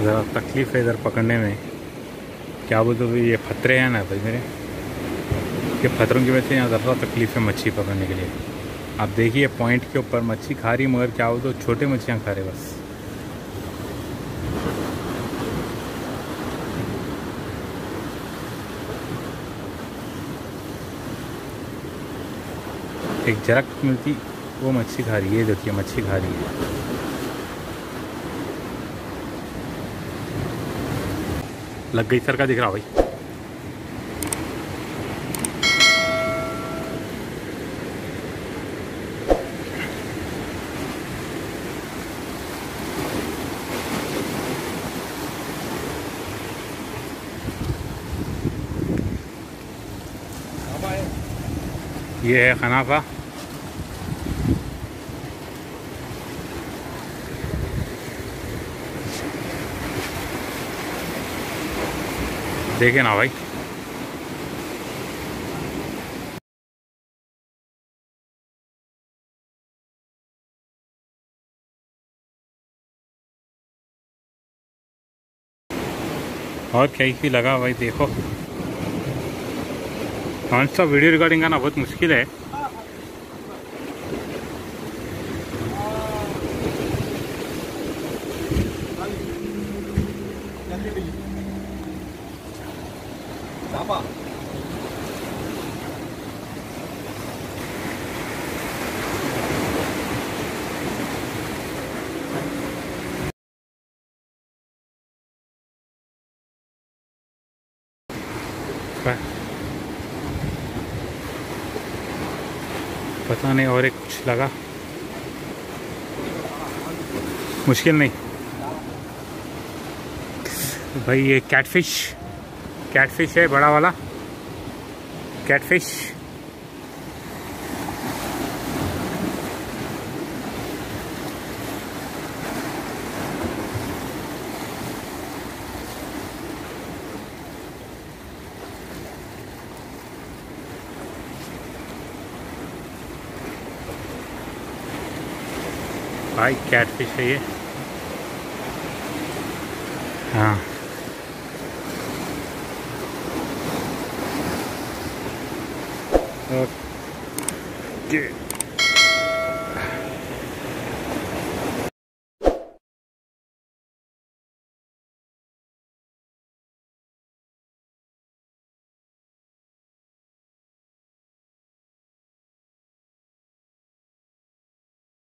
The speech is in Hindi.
ज़रा तकलीफ़ है इधर पकड़ने में। क्या बोलते हो, ये फतरे हैं ना भाई मेरे, ये फतरों की वजह से यहाँ ज़रा तकलीफ़ है मच्छी पकड़ने के लिए। आप देखिए पॉइंट के ऊपर मच्छी खा रही, मगर क्या बोलते हो छोटे मच्छियाँ खा रहे बस। एक जरक मिलती वो मच्छी खा रही है, देखिए मच्छी खा रही है। लग गई सर का दिख रहा भाई। ये है खनाफा। देखे ना भाई, और क्या ही लगा भाई। देखो नॉन स्टॉप वीडियो रिकॉर्डिंग करना बहुत मुश्किल है। पता नहीं, और एक कुछ लगा, मुश्किल नहीं भाई। ये कैटफिश, कैटफिश है बड़ा वाला कैटफिश। भाई कैटफिश है ये। हाँ ओके।